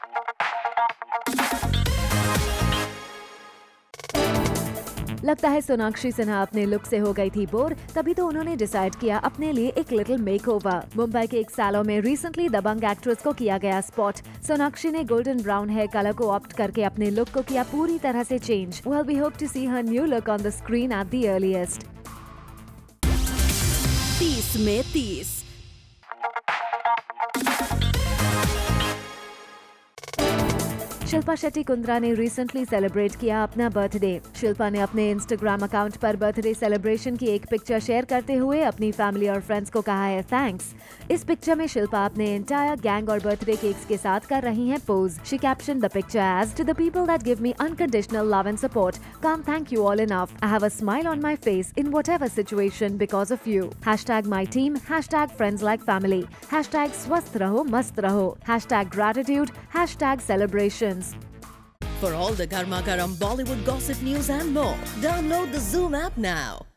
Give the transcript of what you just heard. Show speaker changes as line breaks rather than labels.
लगता है सोनाक्षी सिन्हा अपने लुक से हो गई थी बोर, तभी तो उन्होंने डिसाइड किया अपने लिए एक लिटिल मेकओवर। मुंबई के एक सैलून में रिसेंटली दबंग एक्ट्रेस को किया गया स्पॉट। सोनाक्षी ने गोल्डन ब्राउन हेयर कलर को ऑप्ट करके अपने लुक को किया पूरी तरह से change. Well, we hope to see her new look on the screen at the earliest.
30 में 30।
शिल्पा शेट्टी कुंद्रा ने रिसेंटली सेलिब्रेट किया अपना बर्थडे। शिल्पा ने अपने इंस्टाग्राम अकाउंट पर बर्थडे सेलिब्रेशन की एक पिक्चर शेयर करते हुए अपनी फैमिली और फ्रेंड्स को कहा है थैंक्स। इस पिक्चर में शिल्पा अपने एंटायर गैंग और बर्थडे केक्स के साथ कर रही हैं pose. She caption the picture as, to the people that give me unconditional love and support, can't thank you all enough. I have a smile on my face in whatever situation because of you. #my team, #friends like family, #स्वस्थ रहो मस्त रहो, #gratitude, #celebrations.
For all the Garma Garam Bollywood gossip news and more, download the Zoom app now.